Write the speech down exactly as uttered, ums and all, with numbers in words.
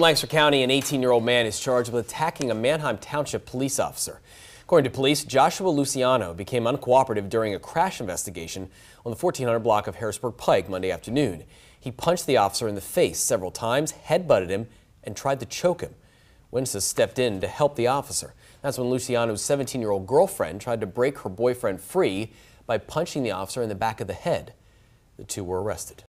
Lancaster County, an eighteen-year-old man is charged with attacking a Manheim Township police officer. According to police, Joshua Luciano became uncooperative during a crash investigation on the fourteen hundred block of Harrisburg Pike Monday afternoon. He punched the officer in the face several times, headbutted him, and tried to choke him. Witnesses stepped in to help the officer. That's when Luciano's seventeen-year-old girlfriend tried to break her boyfriend free by punching the officer in the back of the head. The two were arrested.